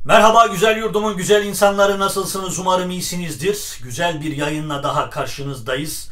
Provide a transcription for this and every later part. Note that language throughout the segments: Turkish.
Merhaba güzel yurdumun güzel insanları, nasılsınız? Umarım iyisinizdir. Güzel bir yayınla daha karşınızdayız.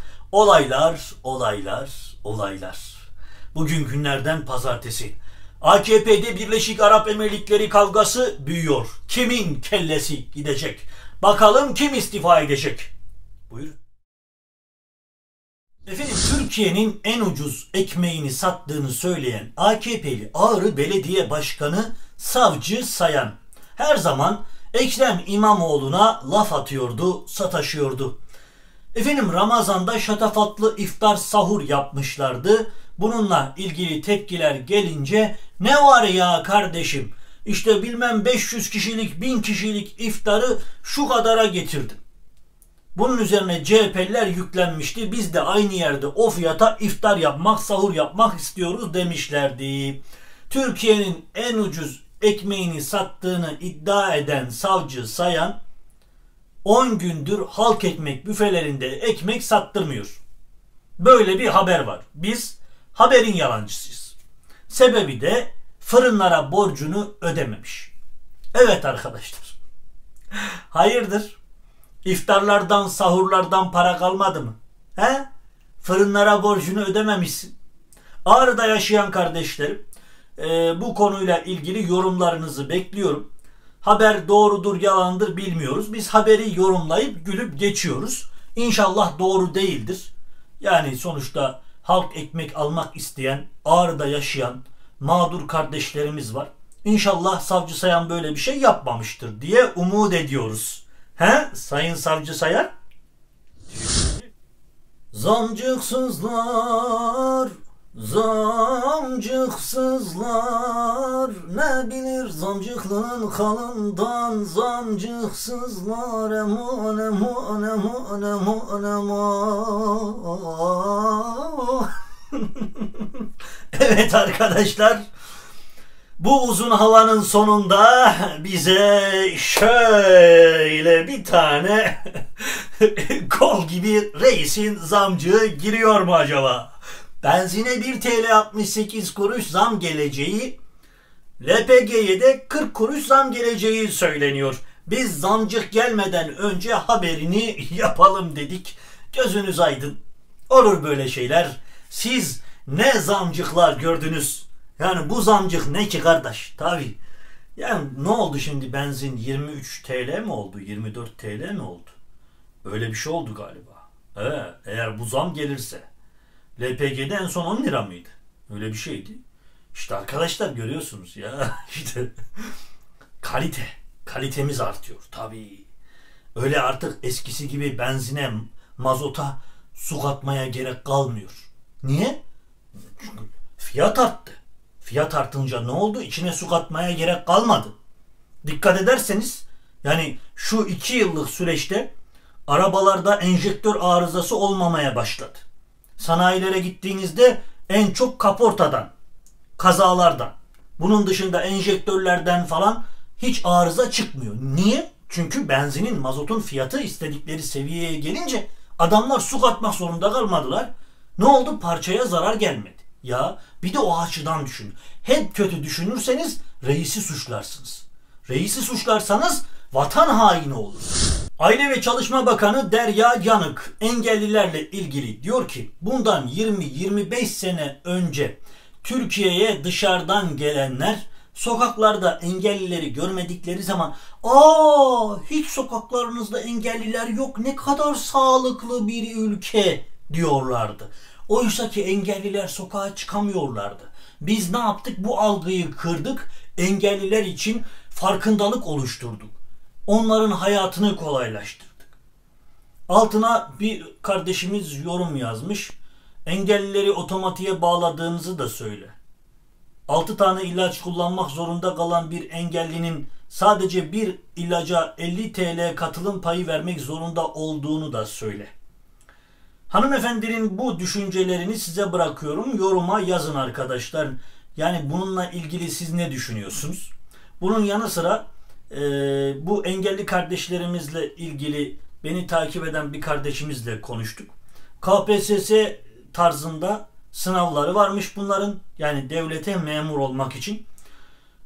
Olaylar. Bugün günlerden pazartesi. AKP'de Birleşik Arap Emirlikleri kavgası büyüyor. Kimin kellesi gidecek? Bakalım kim istifa edecek? Buyurun. Efendim, Türkiye'nin en ucuz ekmeğini sattığını söyleyen AKP'li Ağrı Belediye Başkanı Savcı Sayan her zaman Ekrem İmamoğlu'na laf atıyordu, sataşıyordu. Efendim, Ramazan'da şatafatlı iftar sahur yapmışlardı. Bununla ilgili tepkiler gelince ne var ya kardeşim, işte bilmem 500 kişilik 1000 kişilik iftarı şu kadara getirdim. Bunun üzerine CHP'liler yüklenmişti. Biz de aynı yerde o fiyata iftar yapmak, sahur yapmak istiyoruz demişlerdi. Türkiye'nin en ucuz ekmeğini sattığını iddia eden Savcı Sayan 10 gündür halk ekmek büfelerinde ekmek sattırmıyor. Böyle bir haber var. Biz haberin yalancısıyız. Sebebi de fırınlara borcunu ödememiş. Evet arkadaşlar. Hayırdır? İftarlardan, sahurlardan para kalmadı mı? He? Fırınlara borcunu ödememişsin. Ağrı'da yaşayan kardeşlerim, bu konuyla ilgili yorumlarınızı bekliyorum. Haber doğrudur, yalandır bilmiyoruz. Biz haberi yorumlayıp gülüp geçiyoruz. İnşallah doğru değildir. Yani sonuçta halk ekmek almak isteyen, Ağrı'da yaşayan mağdur kardeşlerimiz var. İnşallah Savcı Sayan böyle bir şey yapmamıştır diye umut ediyoruz. He? Sayın Savcı Sayan? Zamcıksızlar, zamcıksızlar, ne bilir zamcıklığın halından, zamcıksızlar, eman eman eman eman eman. Evet arkadaşlar, bu uzun havanın sonunda bize şöyle bir tane kol gibi reisin zamcığı giriyor mu acaba? Benzine 1 TL 68 kuruş zam geleceği, LPG'ye de 40 kuruş zam geleceği söyleniyor. Biz zamcık gelmeden önce haberini yapalım dedik. Gözünüz aydın. Olur böyle şeyler. Siz ne zamcıklar gördünüz? Yani bu zamcık ne ki kardeş? Tabii. Yani ne oldu şimdi, benzin 23 TL mi oldu? 24 TL mi oldu? Öyle bir şey oldu galiba. Eğer bu zam gelirse. LPG'de en son 10 lira mıydı? Öyle bir şeydi. İşte arkadaşlar görüyorsunuz ya. İşte kalitemiz artıyor tabii. Öyle artık eskisi gibi benzine, mazota su katmaya gerek kalmıyor. Niye? Çünkü fiyat arttı. Fiyat artınca ne oldu? İçine su katmaya gerek kalmadı. Dikkat ederseniz yani şu 2 yıllık süreçte arabalarda enjektör arızası olmamaya başladı. Sanayilere gittiğinizde en çok kaportadan, kazalardan, bunun dışında enjektörlerden falan hiç arıza çıkmıyor. Niye? Çünkü benzinin, mazotun fiyatı istedikleri seviyeye gelince adamlar su katmak zorunda kalmadılar. Ne oldu? Parçaya zarar gelmedi. Ya bir de o açıdan düşün. Hep kötü düşünürseniz reisi suçlarsınız. Reisi suçlarsanız vatan haini olur. Aile ve Çalışma Bakanı Derya Yanık engellilerle ilgili diyor ki bundan 20-25 sene önce Türkiye'ye dışarıdan gelenler sokaklarda engellileri görmedikleri zaman hiç sokaklarınızda engelliler yok, ne kadar sağlıklı bir ülke diyorlardı. Oysa ki engelliler sokağa çıkamıyorlardı. Biz ne yaptık? Bu algıyı kırdık. Engelliler için farkındalık oluşturduk. Onların hayatını kolaylaştırdık. Altına bir kardeşimiz yorum yazmış. Engellileri otomatiğe bağladığınızı da söyle. 6 tane ilaç kullanmak zorunda kalan bir engellinin sadece bir ilaca 50 TL katılım payı vermek zorunda olduğunu da söyle. Hanımefendinin bu düşüncelerini size bırakıyorum. Yoruma yazın arkadaşlar. Yani bununla ilgili siz ne düşünüyorsunuz? Bunun yanı sıra bu engelli kardeşlerimizle ilgili beni takip eden bir kardeşimizle konuştuk. KPSS tarzında sınavları varmış bunların. Yani devlete memur olmak için.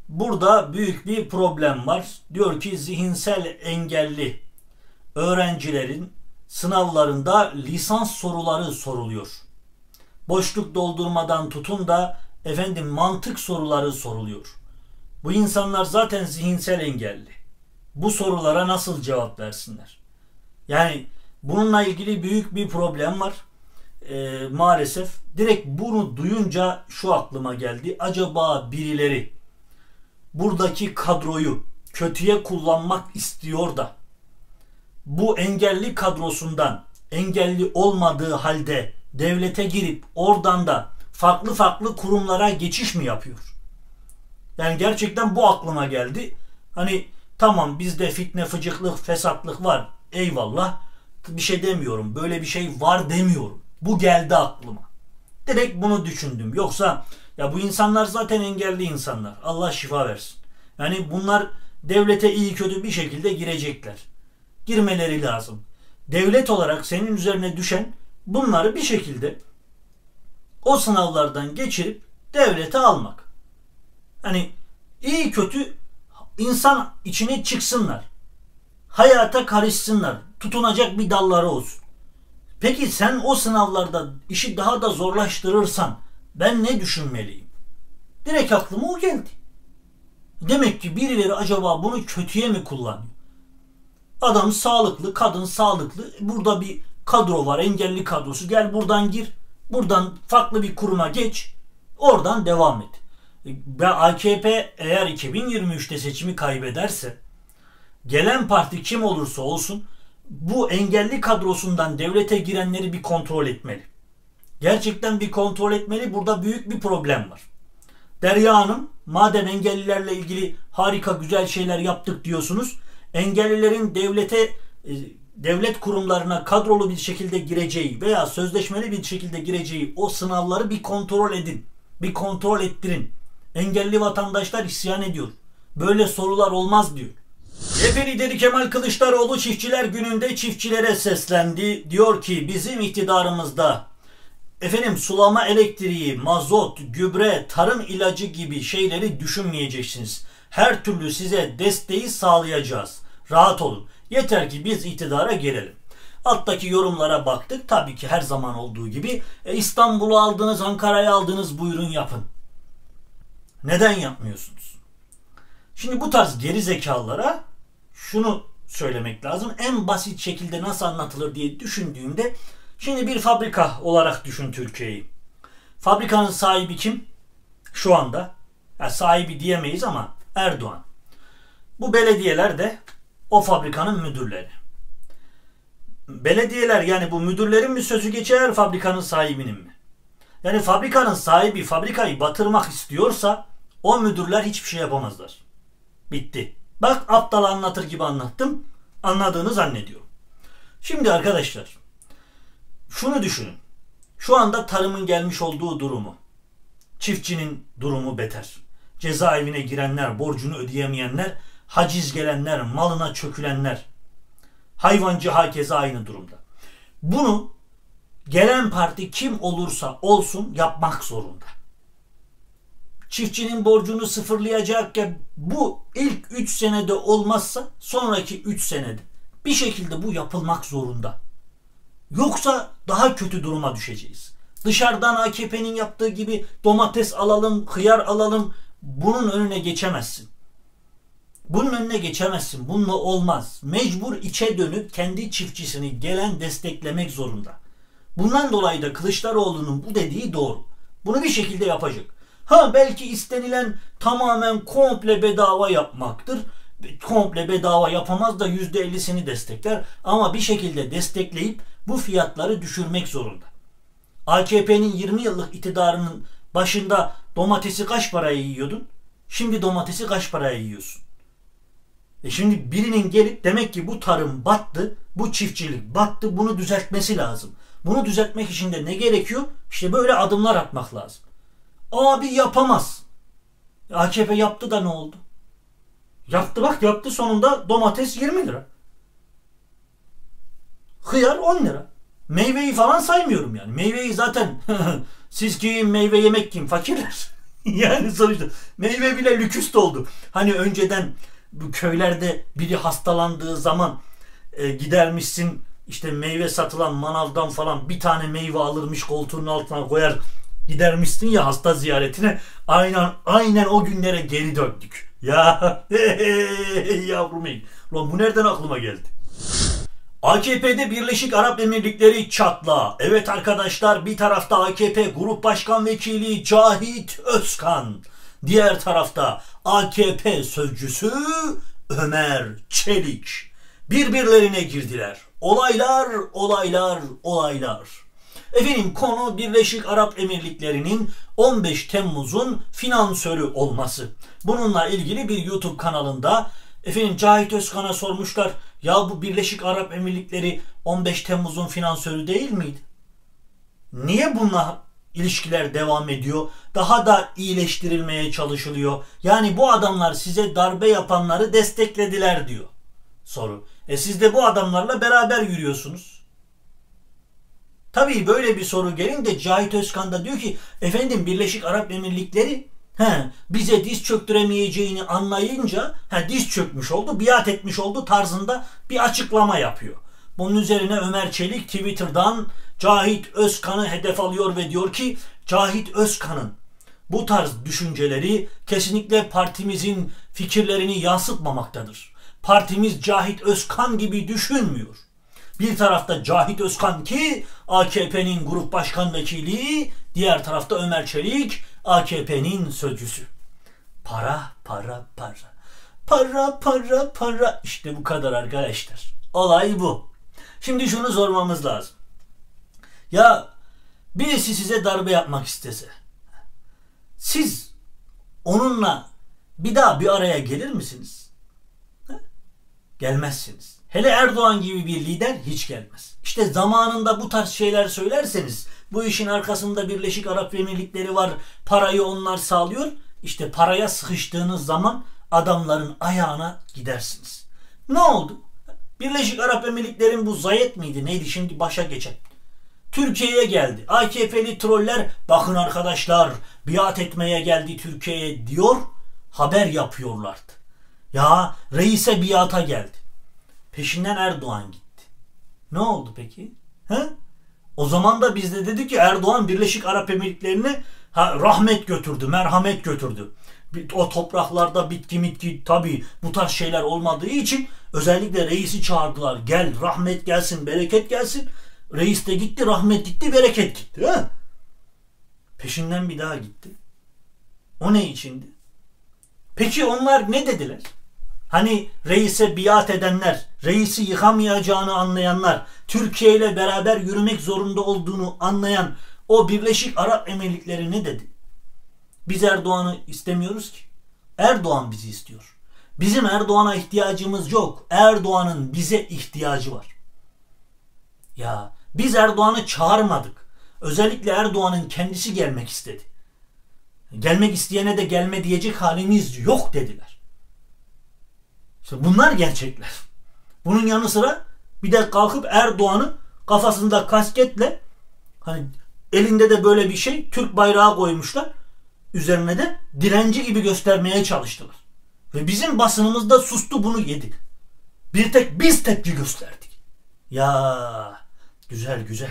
burada büyük bir problem var. Diyor ki zihinsel engelli öğrencilerin sınavlarında lisans soruları soruluyor. Boşluk doldurmadan tutun da mantık soruları soruluyor. Bu insanlar zaten zihinsel engelli. Bu sorulara nasıl cevap versinler? Yani bununla ilgili büyük bir problem var. Maalesef direkt bunu duyunca şu aklıma geldi. Acaba birileri buradaki kadroyu kötüye kullanmak istiyor da bu engelli kadrosundan engelli olmadığı halde devlete girip oradan da farklı farklı kurumlara geçiş mi yapıyor? Yani gerçekten bu aklıma geldi. Hani tamam bizde fitne, fıcıklık, fesatlık var. Eyvallah. Bir şey demiyorum. Böyle bir şey var demiyorum. Bu geldi aklıma. Direkt bunu düşündüm. Yoksa ya bu insanlar zaten engelli insanlar. Allah şifa versin. Yani bunlar devlete iyi kötü bir şekilde girecekler. Girmeleri lazım. Devlet olarak senin üzerine düşen bunları bir şekilde o sınavlardan geçirip devlete almak. Hani iyi kötü insan içine çıksınlar. Hayata karışsınlar. Tutunacak bir dalları olsun. Peki sen o sınavlarda işi daha da zorlaştırırsan ben ne düşünmeliyim? Direkt aklıma o geldi. Demek ki birileri acaba bunu kötüye mi kullanıyor? Adam sağlıklı, kadın sağlıklı. Burada bir kadro var, engelli kadrosu. Gel buradan gir. Buradan farklı bir kuruma geç. Oradan devam et. Ve AKP eğer 2023'te seçimi kaybederse gelen parti kim olursa olsun bu engelli kadrosundan devlete girenleri bir kontrol etmeli. Gerçekten bir kontrol etmeli. Burada büyük bir problem var. Derya Hanım, madem engellilerle ilgili harika güzel şeyler yaptık diyorsunuz, engellilerin devlet kurumlarına kadrolu bir şekilde gireceği veya sözleşmeli bir şekilde gireceği o sınavları bir kontrol edin. Bir kontrol ettirin. Engelli vatandaşlar isyan ediyor. Böyle sorular olmaz diyor. CHP lideri Kemal Kılıçdaroğlu Çiftçiler Günü'nde çiftçilere seslendi. Diyor ki bizim iktidarımızda sulama elektriği, mazot, gübre, tarım ilacı gibi şeyleri düşünmeyeceksiniz. Her türlü size desteği sağlayacağız. Rahat olun. Yeter ki biz iktidara gelelim. Alttaki yorumlara baktık. Tabii ki her zaman olduğu gibi İstanbul'u aldınız, Ankara'yı aldınız, buyurun yapın. Neden yapmıyorsunuz? Şimdi bu tarz geri zekalılara şunu söylemek lazım. En basit şekilde nasıl anlatılır diye düşündüğümde şimdi bir fabrika olarak düşün Türkiye'yi. Fabrikanın sahibi kim? Şu anda. Ya sahibi diyemeyiz ama Erdoğan. Bu belediyeler de o fabrikanın müdürleri. Belediyeler yani bu müdürlerin mi sözü geçer fabrikanın sahibinin mi? Yani fabrikanın sahibi fabrikayı batırmak istiyorsa o müdürler hiçbir şey yapamazlar. Bitti. Bak aptal anlatır gibi anlattım. Anladığını zannediyorum. Şimdi arkadaşlar şunu düşünün. Şu anda tarımın gelmiş olduğu durumu. Çiftçinin durumu beter. Cezaevine girenler, borcunu ödeyemeyenler, haciz gelenler, malına çökülenler. Hayvancı hakeza aynı durumda. Bunu gelen parti kim olursa olsun yapmak zorunda. Çiftçinin borcunu sıfırlayacakken bu ilk 3 senede olmazsa sonraki 3 senede bir şekilde bu yapılmak zorunda. Yoksa daha kötü duruma düşeceğiz. Dışarıdan AKP'nin yaptığı gibi domates alalım, hıyar alalım, bunun önüne geçemezsin. Bunun önüne geçemezsin. Bununla olmaz. Mecbur içe dönüp kendi çiftçisini gelen desteklemek zorunda. Bundan dolayı da Kılıçdaroğlu'nun bu dediği doğru. Bunu bir şekilde yapacak. Belki istenilen tamamen komple bedava yapmaktır. Komple bedava yapamaz da %50'sini destekler. Ama bir şekilde destekleyip bu fiyatları düşürmek zorunda. AKP'nin 20 yıllık iktidarının başında domatesi kaç paraya yiyordun? Şimdi domatesi kaç paraya yiyorsun? Şimdi birinin gelip demek ki bu tarım battı, bu çiftçilik battı, bunu düzeltmesi lazım. Bunu düzeltmek için de ne gerekiyor? İşte böyle adımlar atmak lazım. Abi yapamaz. AKP yaptı da ne oldu? Yaptı sonunda domates 20 lira. Hıyar 10 lira. Meyveyi falan saymıyorum yani. Meyveyi zaten siz kim, meyve yemek kim? Fakirler. Yani sonuçta meyve bile lüküst oldu. Hani önceden bu köylerde biri hastalandığı zaman gidermişsin işte meyve satılan manavdan falan bir tane meyve alırmış koltuğunun altına koyar gidermişsin ya hasta ziyaretine. Aynen o günlere geri döndük. Ya yavrum ey. Lan bu nereden aklıma geldi? AKP'de Birleşik Arap Emirlikleri çatla. Evet arkadaşlar, bir tarafta AKP Grup Başkan Vekili Cahit Özkan. Diğer tarafta AKP sözcüsü Ömer Çelik. Birbirlerine girdiler. Olaylar. Efendim konu Birleşik Arap Emirlikleri'nin 15 Temmuz'un finansörü olması. Bununla ilgili bir YouTube kanalında efendim Cahit Özkan'a sormuşlar. Ya bu Birleşik Arap Emirlikleri 15 Temmuz'un finansörü değil miydi? Niye bununla ilişkiler devam ediyor? Daha da iyileştirilmeye çalışılıyor. Yani bu adamlar size darbe yapanları desteklediler diyor. Soru. Siz de bu adamlarla beraber yürüyorsunuz. Tabii böyle bir soru gelince Cahit Özkan da diyor ki efendim Birleşik Arap Emirlikleri bize diz çöktüremeyeceğini anlayınca diz çökmüş oldu, biat etmiş oldu tarzında bir açıklama yapıyor. Bunun üzerine Ömer Çelik Twitter'dan Cahit Özkan'ı hedef alıyor ve diyor ki Cahit Özkan'ın bu tarz düşünceleri kesinlikle partimizin fikirlerini yansıtmamaktadır. Partimiz Cahit Özkan gibi düşünmüyor. Bir tarafta Cahit Özkan ki AKP'nin grup başkan vekili, diğer tarafta Ömer Çelik AKP'nin sözcüsü. Para. İşte bu kadar arkadaşlar. Olay bu. Şimdi şunu sormamız lazım. Ya birisi size darbe yapmak istese, siz onunla bir daha bir araya gelir misiniz? Gelmezsiniz. Hele Erdoğan gibi bir lider hiç gelmez. İşte zamanında bu tarz şeyler söylerseniz, bu işin arkasında Birleşik Arap Emirlikleri var, parayı onlar sağlıyor. İşte paraya sıkıştığınız zaman adamların ayağına gidersiniz. Ne oldu? Birleşik Arap Emirlikleri'nin bu Zayet miydi? Neydi şimdi başa geçen? Türkiye'ye geldi. AKP'li troller bakın arkadaşlar biat etmeye geldi Türkiye'ye diyor. Haber yapıyorlardı. Ya reise biata geldi. Peşinden Erdoğan gitti. Ne oldu peki? O zaman da biz de dedik ki Erdoğan Birleşik Arap Emirlikleri'ne rahmet götürdü, merhamet götürdü. O topraklarda bitki tabii bu tarz şeyler olmadığı için özellikle reisi çağırdılar. Gel rahmet gelsin, bereket gelsin. Reis de gitti, rahmet gitti, bereket gitti. Peşinden bir daha gitti. O ne içindi? Peki onlar ne dediler? Hani reise biat edenler, reisi yıkamayacağını anlayanlar, Türkiye ile beraber yürümek zorunda olduğunu anlayan o Birleşik Arap Emirlikleri ne dedi? Biz Erdoğan'ı istemiyoruz ki. Erdoğan bizi istiyor. Bizim Erdoğan'a ihtiyacımız yok. Erdoğan'ın bize ihtiyacı var. Ya biz Erdoğan'ı çağırmadık. Özellikle Erdoğan'ın kendisi gelmek istedi. Gelmek isteyene de gelme diyecek halimiz yok dediler. İşte bunlar gerçekler. Bunun yanı sıra bir de kalkıp Erdoğan'ı kafasında kasketle hani elinde de böyle bir şey Türk bayrağı koymuşlar. Üzerine de direnci gibi göstermeye çalıştılar. Ve bizim basınımız da sustu, bunu yedi. Bir tek biz tepki gösterdik. Ya güzel.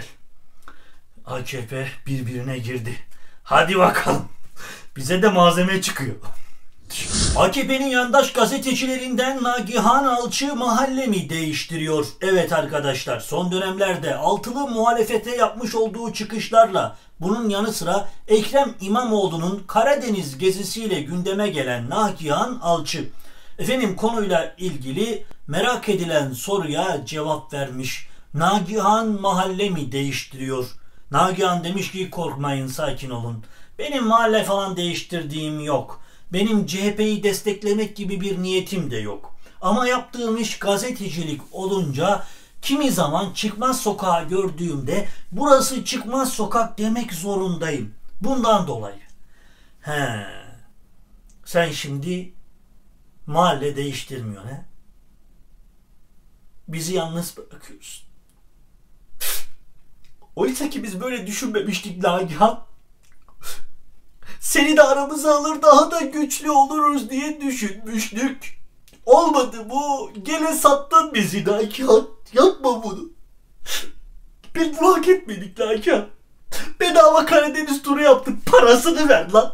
AKP birbirine girdi. Hadi bakalım. Bize de malzeme çıkıyor. AKP'nin yandaş gazetecilerinden Nagihan Alçı mahallemi değiştiriyor. Evet arkadaşlar, son dönemlerde altılı muhalefete yapmış olduğu çıkışlarla bunun yanı sıra Ekrem İmamoğlu'nun Karadeniz gezisiyle gündeme gelen Nagihan Alçı efendim konuyla ilgili merak edilen soruya cevap vermiş. Nagihan mahallemi değiştiriyor. Nagihan demiş ki korkmayın, sakin olun. Benim mahalle falan değiştirdiğim yok. Benim CHP'yi desteklemek gibi bir niyetim de yok. Ama yaptığım iş gazetecilik olunca kimi zaman çıkmaz sokağı gördüğümde burası çıkmaz sokak demek zorundayım. Bundan dolayı. Sen şimdi mahalle değiştirmiyorsun he? Bizi yalnız bırakıyorsun. Oysa ki biz böyle düşünmemiştik Nagihan. Seni de aramıza alır daha da güçlü oluruz diye düşünmüştük. Olmadı bu. Gene sattın bizi Nakihan. Yapma bunu. Biz bunu hak etmedik Nakihan. Bedava Karadeniz turu yaptık. Parasını ver lan.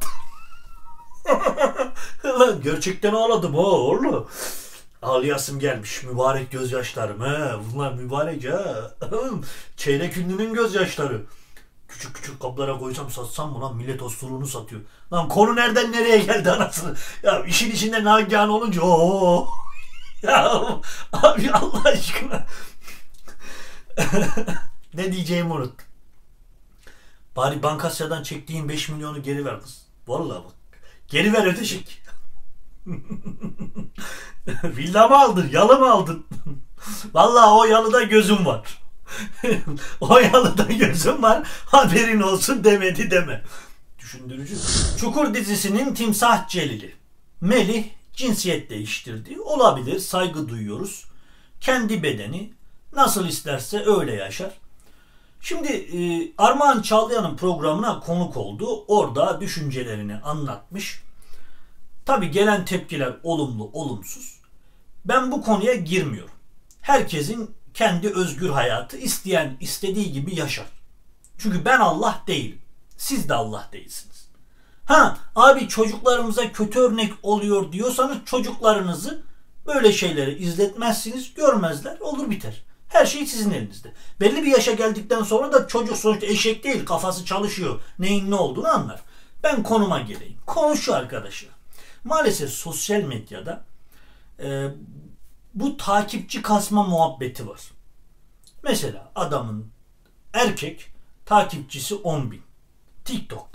Lan gerçekten ağladım ha oğlum. Ağlayasım gelmiş. Mübarek gözyaşlarım he. Bunlar mübarek ha. Çeyrek ünlünün gözyaşları. Küçük küçük kaplara koysam satsam mı lan? Millet osturuğunu satıyor. Lan konu nereden nereye geldi anasını? Ya işin içinde Nagihan olunca ooo. Ya abi Allah aşkına. Ne diyeceğimi unuttum. Bari Bankasya'dan çektiğin 5 milyonu geri ver kız. Vallahi bak. Geri ver ödeşik. Villa mı aldın? Yalı mı aldın? Vallahi o yalıda gözüm var. O yalıda gözüm var. Haberin olsun demedi deme. Düşündürücü. Çukur dizisinin Timsah Celil'i. Melih cinsiyet değiştirdi. Olabilir, saygı duyuyoruz. Kendi bedeni nasıl isterse öyle yaşar. Şimdi Armağan Çağlayan'ın programına konuk oldu. Orada düşüncelerini anlatmış. Tabii gelen tepkiler olumlu, olumsuz. Ben bu konuya girmiyorum. Herkesin kendi özgür hayatı, isteyen istediği gibi yaşar. Çünkü ben Allah değilim. Siz de Allah değilsiniz. Ha abi çocuklarımıza kötü örnek oluyor diyorsanız çocuklarınızı böyle şeyleri izletmezsiniz, görmezler, olur biter. Her şey sizin elinizde. Belli bir yaşa geldikten sonra da çocuk sonuçta eşek değil, kafası çalışıyor. Neyin ne olduğunu anlar. Ben konuma geleyim. Konu şu arkadaşlar. Maalesef sosyal medyada bu takipçi kasma muhabbeti var. Mesela adamın erkek takipçisi 10.000 TikTok'ta.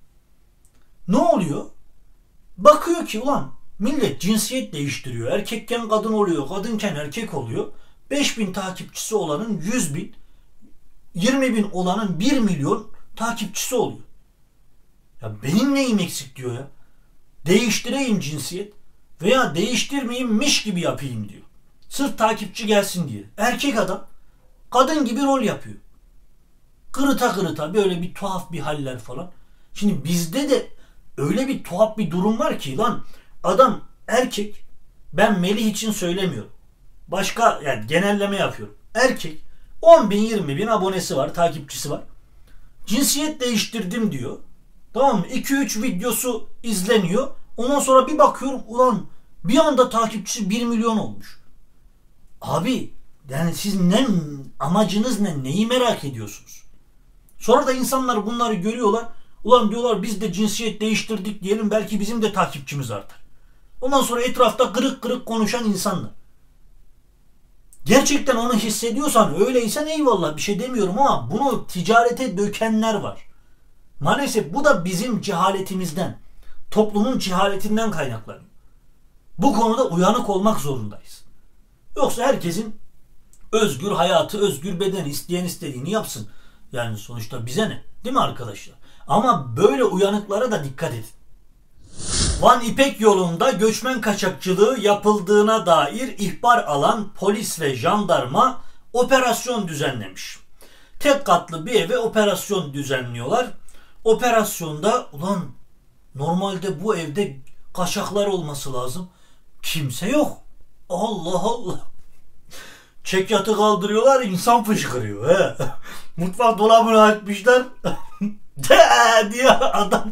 Ne oluyor? Bakıyor ki ulan millet cinsiyet değiştiriyor. Erkekken kadın oluyor, kadınken erkek oluyor. 5.000 takipçisi olanın 100.000, 20.000 olanın 1 milyon takipçisi oluyor. Ya benim neyim eksik diyor ya. Değiştireyim cinsiyet veya değiştirmeyeyimmiş gibi yapayım diyor. Sırf takipçi gelsin diye. Erkek adam kadın gibi rol yapıyor. Kırıta kırıta böyle bir tuhaf bir haller falan. Şimdi bizde de öyle bir tuhaf bir durum var ki lan adam erkek, ben Melih için söylemiyorum. Başka yani genelleme yapıyorum. Erkek 10.000 20.000 abonesi var, takipçisi var. Cinsiyet değiştirdim diyor. Tamam mı? 2-3 videosu izleniyor. Ondan sonra bir bakıyorum ulan bir anda takipçisi 1 milyon olmuş. Abi yani siz ne amacınız ne? Neyi merak ediyorsunuz? Sonra da insanlar bunları görüyorlar. Ulan diyorlar biz de cinsiyet değiştirdik diyelim belki bizim de takipçimiz artar. Ondan sonra etrafta kırık kırık konuşan insanlar. Gerçekten onu hissediyorsan öyleysen eyvallah bir şey demiyorum ama bunu ticarete dökenler var. Maalesef bu da bizim cehaletimizden, toplumun cehaletinden kaynaklanıyor. Bu konuda uyanık olmak zorundayız. Yoksa herkesin özgür hayatı, özgür bedeni, isteyen istediğini yapsın. Yani sonuçta bize ne? Değil mi arkadaşlar? Ama böyle uyanıklara da dikkat edin. Van İpek yolunda göçmen kaçakçılığı yapıldığına dair ihbar alan polis ve jandarma operasyon düzenlemiş. Tek katlı bir eve operasyon düzenliyorlar. Operasyonda ulan normalde bu evde kaçaklar olması lazım. Kimse yok. Allah Allah. Çekyatı kaldırıyorlar, insan fışkırıyor. He. Mutfak dolabını açmışlar. De diye adam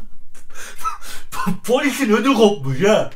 polisin ödü kopmuş ha.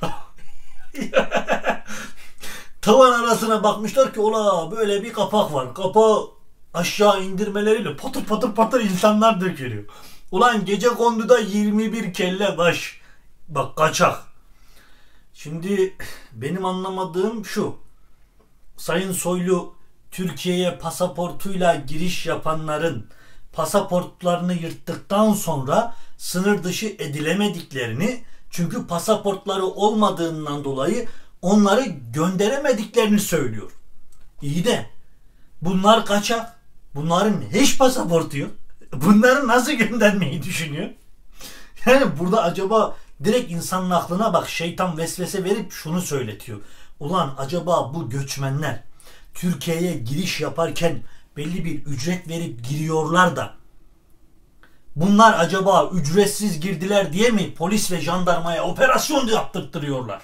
Tavan arasına bakmışlar ki ola böyle bir kapak var. Kapağı aşağı indirmeleriyle patır patır patır insanlar dökülüyor. Ulan gecekonduda 21 kelle baş. Bak kaçak. Şimdi benim anlamadığım şu. Sayın Soylu Türkiye'ye pasaportuyla giriş yapanların pasaportlarını yırttıktan sonra sınır dışı edilemediklerini, çünkü pasaportları olmadığından dolayı onları gönderemediklerini söylüyor. İyi de bunlar kaçak. Bunların hiç pasaportu yok. Bunları nasıl göndermeyi düşünüyor? Yani burada acaba direkt insanın aklına bak şeytan vesvese verip şunu söyletiyor. Ulan acaba bu göçmenler Türkiye'ye giriş yaparken belli bir ücret verip giriyorlar da Bunlar acaba ücretsiz girdiler diye mi polis ve jandarmaya operasyon yaptırtırıyorlar?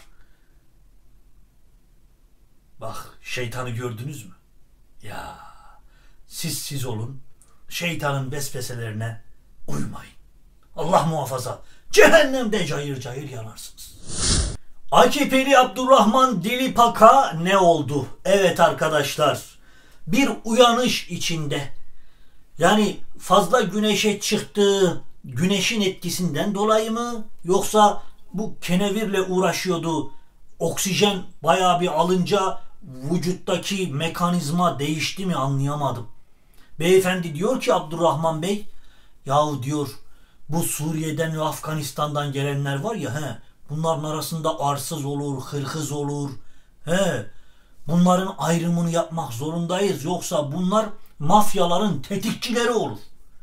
Bak, şeytanı gördünüz mü? Ya siz olun, şeytanın vesveselerine uymayın. Allah muhafaza, cehennemde cayır cayır yanarsınız. AKP'li Abdurrahman Dilipak'a ne oldu? Evet arkadaşlar, bir uyanış içinde. Yani fazla güneşe çıktığı güneşin etkisinden dolayı mı? Yoksa bu kenevirle uğraşıyordu. Oksijen bayağı bir alınca vücuttaki mekanizma değişti mi anlayamadım. Beyefendi diyor ki Abdurrahman Bey, yahu diyor bu Suriye'den ve Afganistan'dan gelenler var ya, bunların arasında arsız olur, hırkız olur. Bunların ayrımını yapmak zorundayız. Yoksa bunlar mafyaların tetikçileri olur.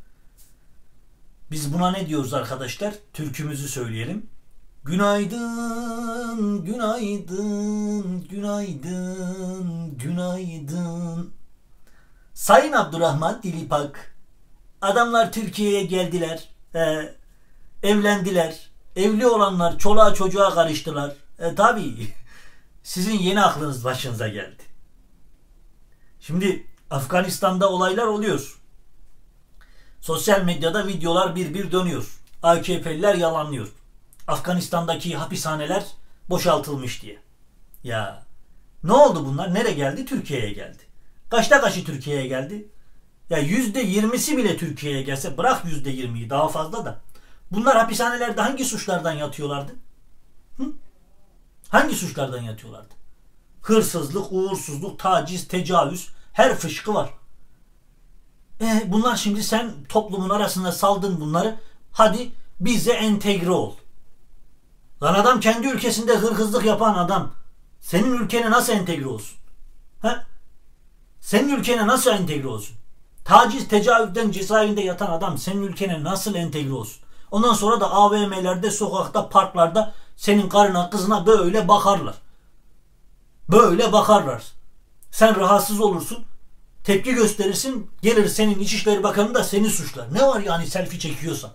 Biz buna ne diyoruz arkadaşlar? Türkümüzü söyleyelim. Günaydın, günaydın, günaydın, günaydın. Sayın Abdurrahman Dilipak, adamlar Türkiye'ye geldiler, evlendiler, evli olanlar çoluğa çocuğa karıştılar. Tabii sizin yeni aklınız başınıza geldi. Şimdi Afganistan'da olaylar oluyor. Sosyal medyada videolar bir dönüyor. AKP'liler yalanlıyor. Afganistan'daki hapishaneler boşaltılmış diye. Ya ne oldu bunlar? Nereye geldi? Türkiye'ye geldi. Kaçta kaçı Türkiye'ye geldi? Ya %20'si bile Türkiye'ye gelse, bırak %20'yi, daha fazla da. Bunlar hapishanelerde hangi suçlardan yatıyorlardı? Hangi suçlardan yatıyorlardı? Hırsızlık, uğursuzluk, taciz, tecavüz, her fışkı var. Bunlar şimdi sen toplumun arasında saldın bunları. Hadi bize entegre ol. Lan adam kendi ülkesinde hırsızlık yapan adam senin ülkene nasıl entegre olsun? Senin ülkene nasıl entegre olsun? Taciz, tecavüzden cezaevinde yatan adam senin ülkene nasıl entegre olsun? Ondan sonra da AVM'lerde, sokakta, parklarda senin karına, kızına böyle bakarlar. Böyle bakarlar. Sen rahatsız olursun. Tepki gösterirsin. Gelir senin İçişleri Bakanı da seni suçlar. Ne var yani selfie çekiyorsa?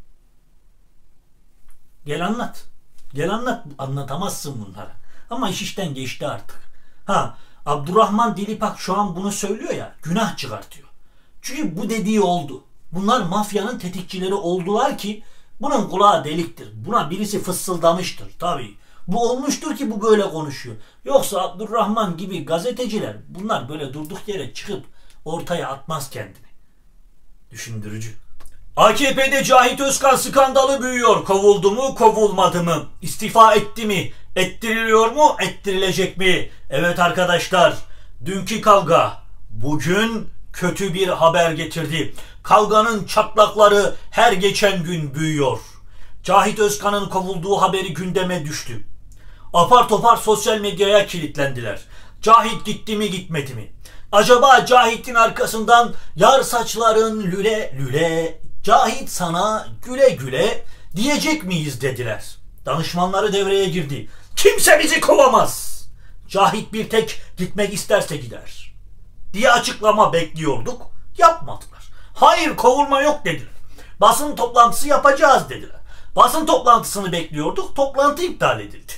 Gel anlat. Gel anlat. Anlatamazsın bunları. Ama iş işten geçti artık. Abdurrahman Dilipak şu an bunu söylüyor ya, günah çıkartıyor. Çünkü bu dediği oldu. Bunlar mafyanın tetikçileri oldular ki bunun kulağı deliktir. Buna birisi fısıldamıştır. Tabii. Bu olmuştur ki bu böyle konuşuyor. Yoksa Abdurrahman gibi gazeteciler bunlar böyle durduk yere çıkıp ortaya atmaz kendini. Düşündürücü. AKP'de Cahit Özkan skandalı büyüyor. Kovuldu mu, kovulmadı mı? İstifa etti mi? Ettiriliyor mu, ettirilecek mi? Evet arkadaşlar, dünkü kavga bugün kötü bir haber getirdi. Kavganın çatlakları her geçen gün büyüyor. Cahit Özkan'ın kovulduğu haberi gündeme düştü. Apar topar sosyal medyaya kilitlendiler. Cahit gitti mi, gitmedi mi? Acaba Cahit'in arkasından yar saçların lüle lüle, Cahit sana güle güle diyecek miyiz dediler. Danışmanları devreye girdi. Kimse bizi kovamaz. Cahit bir tek gitmek isterse gider diye açıklama bekliyorduk. Yapmadılar. Hayır, kovulma yok dediler. Basın toplantısı yapacağız dediler. Basın toplantısını bekliyorduk. Toplantı iptal edildi.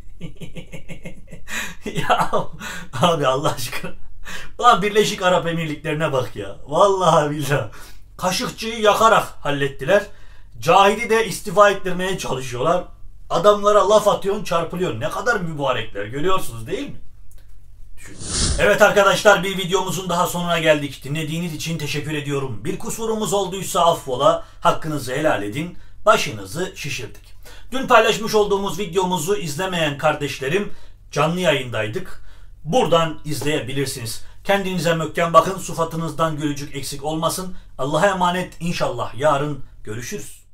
Ya abi Allah aşkına. Ulan Birleşik Arap Emirlikleri'ne bak ya. Vallahi billahi. Kaşıkçıyı yakarak hallettiler. Cahit'i de istifa ettirmeye çalışıyorlar. Adamlara laf atıyorsun, çarpılıyor. Ne kadar mübarekler, görüyorsunuz değil mi? Evet arkadaşlar, bir videomuzun daha sonuna geldik. Dinlediğiniz için teşekkür ediyorum. Bir kusurumuz olduysa affola, hakkınızı helal edin. Başınızı şişirdik. Dün paylaşmış olduğumuz videomuzu izlemeyen kardeşlerim, canlı yayındaydık. Buradan izleyebilirsiniz. Kendinize mökken bakın. Sıfatınızdan gülücük eksik olmasın. Allah'a emanet. İnşallah yarın görüşürüz.